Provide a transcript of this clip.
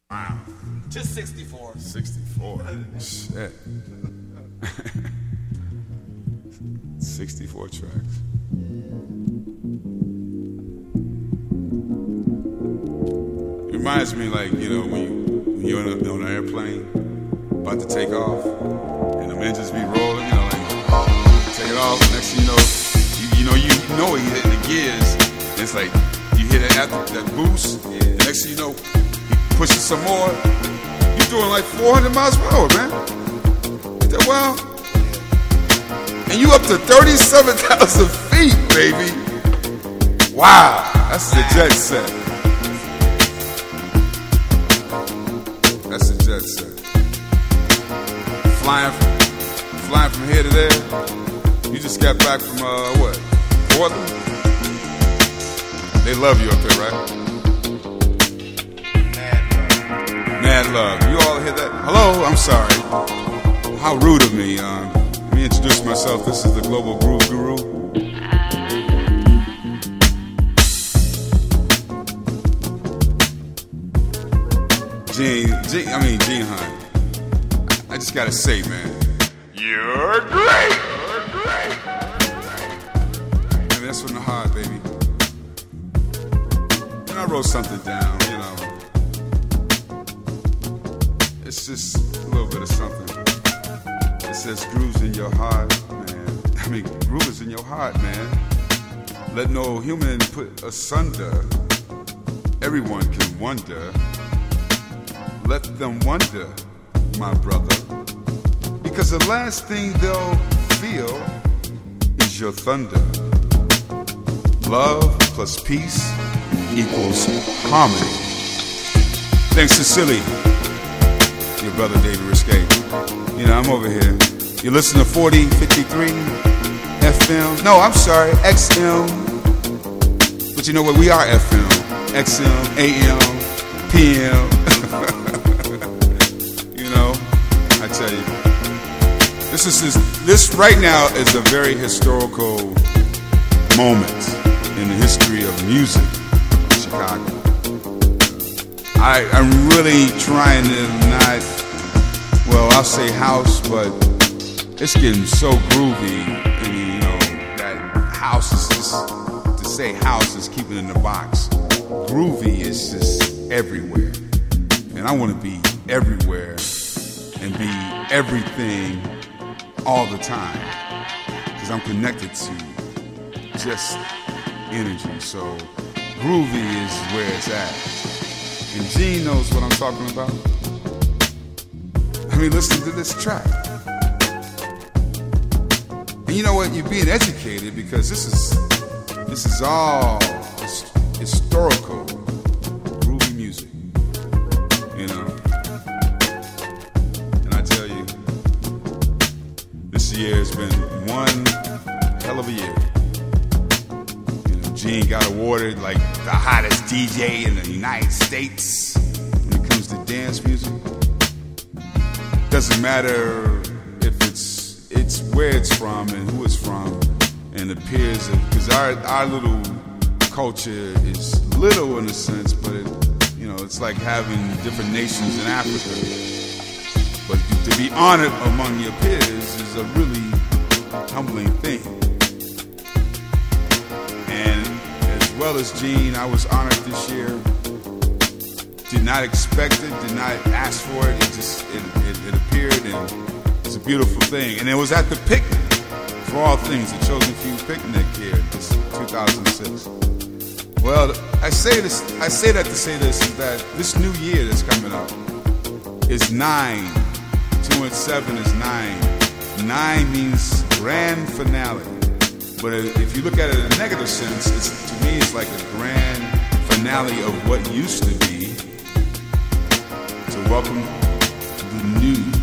Wow. Just 64. 64. Shit. 64 tracks. It reminds me, like, you know, when you're on an airplane, about to take off, and the engines be rolling, you know, like, take it off. Next thing you know, you hitting the gears. It's like you hit it after that boost. Yeah. The next thing you know, you push it some more. You're doing like 400 miles per hour, man. Is that wild? And you up to 37,000 feet, baby. Wow, that's the jet set. That's the jet set. Flying from here to there. You just got back from what? Portland? They love you up there, right? Mad love. You all hear that? Hello, I'm sorry. How rude of me. Let me introduce myself. This is the Global Groove Guru. Gene Hunt. I just gotta say, man, you're great. I mean, that's from the heart, baby. And I wrote something down, you know. It's just a little bit of something. It says grooves in your heart, man. I mean, groove is in your heart, man. Let no human put asunder. Everyone can wonder. Let them wonder, my brother. Because the last thing they'll feel is your thunder. Love plus peace equals harmony. Thanks to Silly, your brother David Risque. You know, I'm over here. You listen to 4053 FM. No, I'm sorry, XM. But you know what? We are FM. XM, AM, PM. You know, I tell you. This right now is a very historical moment in the history of music in Chicago. I'm really trying to not, well, I'll say house, but it's getting so groovy. I mean, you know, that house is just, to say house is keeping it in the box. Groovy is just everywhere. And I want to be everywhere and be everything all the time, because I'm connected to just energy. So groovy is where it's at, and Gene knows what I'm talking about. I mean, listen to this track, and you know what? You're being educated, because this is all historical groovy music, you know. This year has been one hell of a year. You know, Gene got awarded like the hottest DJ in the United States when it comes to dance music. Doesn't matter if it's where it's from and who it's from, and the peers, because our little culture is little in a sense, but it's like having different nations in Africa. But to be honored among your peers is a really humbling thing. And as well as Gene, I was honored this year. Did not expect it, did not ask for it. It appeared, and it's a beautiful thing. And it was at the picnic, for all things, the Chosen Few picnic here, this 2006. Well, I say that to say this, is that this new year that's coming up is 9. 2 and 7 is 9. 9 means grand finale. But if you look at it in a negative sense, to me it's like a grand finale of what used to be, to welcome the new.